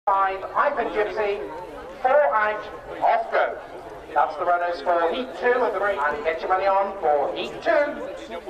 5, Hyper Gypsy, 4 out, off go. That's the runners for Heat 2 of the race. And get your money on for Heat 2.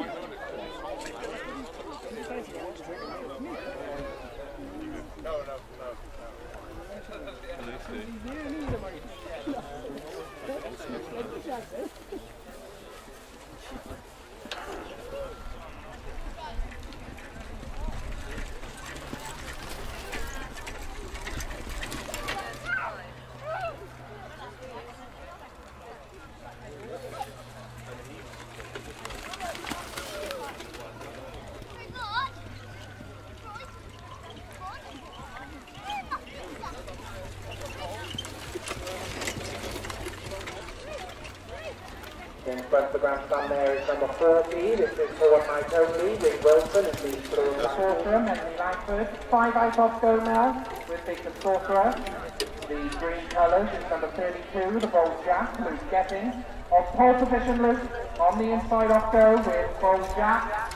In front of the grandstand there is number 40, this is forward night only, with Wilson and the through the sorcerer, Henry Langford. 5 out off go now, with the sorcerer. The green colours is number 32, the bold Jack, Luke Getting. Off pole position, Luke, on the inside off go with bold Jack.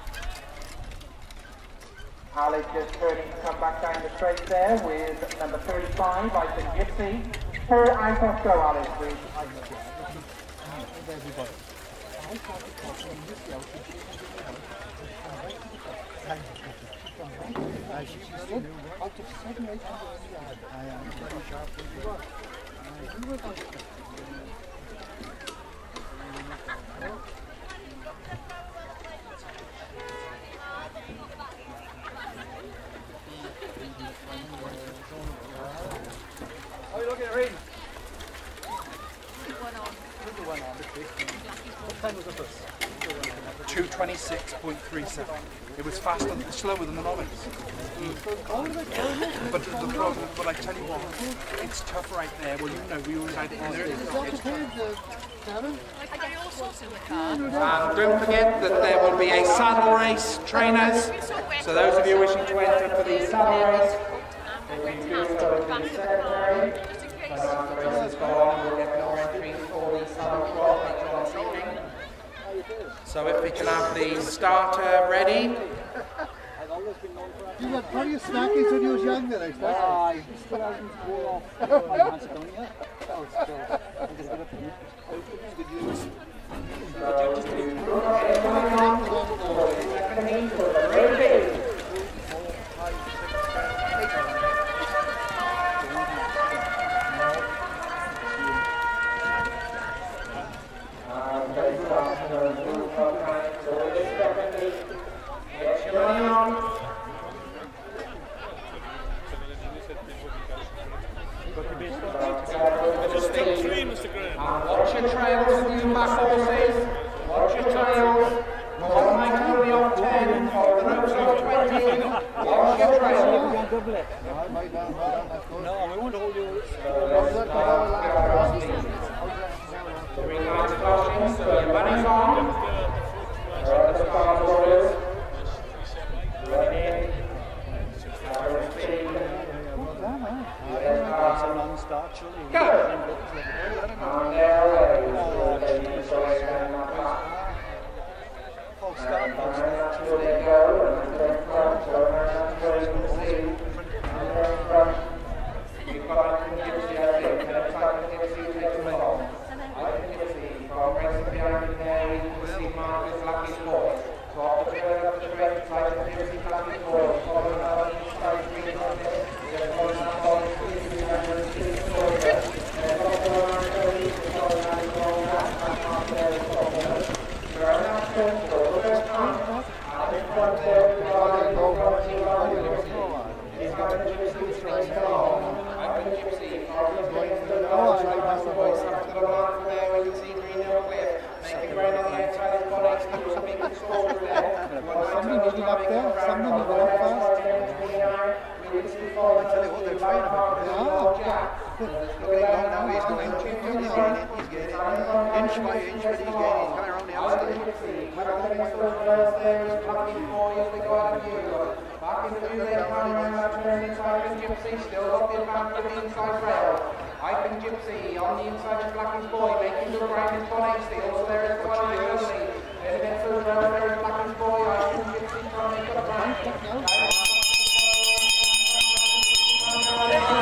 Alice just turning to come back down the straight there with number 35, I think Gypsy. 4 out off go, Alice, please. Everybody. Oh, you're looking at reading. What time was the first? 2:26.37. It was faster, slower than the novice. But the problem, but I tell you what, it's tough right there. Well, you know, we always had it in there. And don't forget that there will be a saddle race, trainers. So those of you wishing to enter for the saddle race, they can do so in the secretary. So after the race is gone, we'll get more entries for the saddle crop later on this evening. So if we can have the starter ready. You had plenty of snackies when you was young then, I suppose. I still haven't worn off Macedonia. That was still, I think it's a good news. Watch your trails, you back horses. Watch your trails. One might only off 10, or the ropes off 20. Watch your trails. No, we won't hold you. 3 lines caution, so your money's on. There are the start orders. Ready. Go! And there away. False start. Until they go, and then front, so around the sea. And then front. You've got I can Gypsy, I think. And if I can Gypsy, take them along. I can Gypsy. From racing behind me there, you can see Marcus Lucky's boy. So off the trail of the straight, I can Gypsy Lucky's boy. Following up on each side, green on this. Just following up on the green, and the green story. Somebody moving up there, somebody moving up fast. I tell you what, they're trying about it. Now he's going inch by inch, but he's coming around the outside. Back into view, they come around that turn inside of Gypsy, still got the advantage of the inside rail. Hyping Gypsy on the inside of Blackie's boy, making the ground is 180, also there is 180. Then it gets through there is Blackie's boy, Hyping Gypsy trying to make up the ground.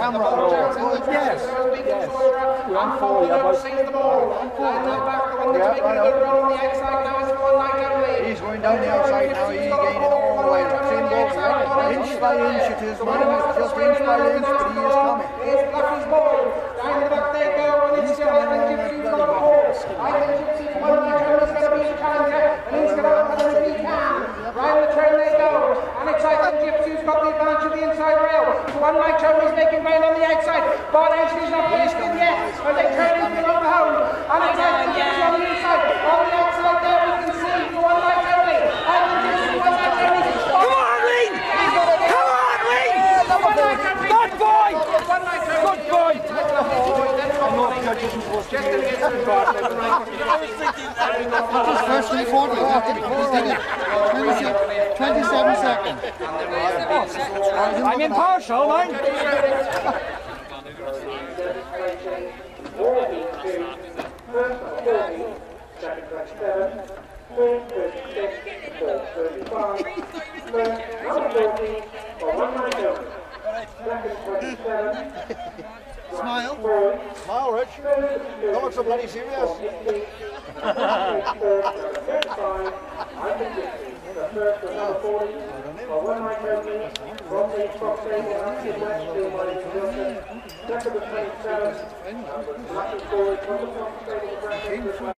camera roll. Yes, yes. We're on 4, yeah, boys. Sees the ball. And now back the one that's making a good run on the outside now is for one night only. He's going down the outside now, he's gaining all the way. Same goal, inch by inch it is, man. Just inch by inch, but he is coming. Here's Blackie's ball. Down the back they go, and it's still on Gypsy's got the ball. I think Gypsy's one night only is going to be the challenger, and he's going to have as he can. Round the turn they go, and it's I think Gypsy's got the advantage of the inside rail. So one night only is making ground on the outside. Ball actually is not placed in yet, but they turn into the home. And it's I think Gypsy on the inside. On the outside there we can see for one night only. And Gypsy one night only. Come on, Ring! Come on, Ring! Good boy! Good boy! Just first and foremost, he's done it. 27 seconds. I'm impartial, man. Smile. Smile, Rich. Don't look so bloody serious. Second to 27.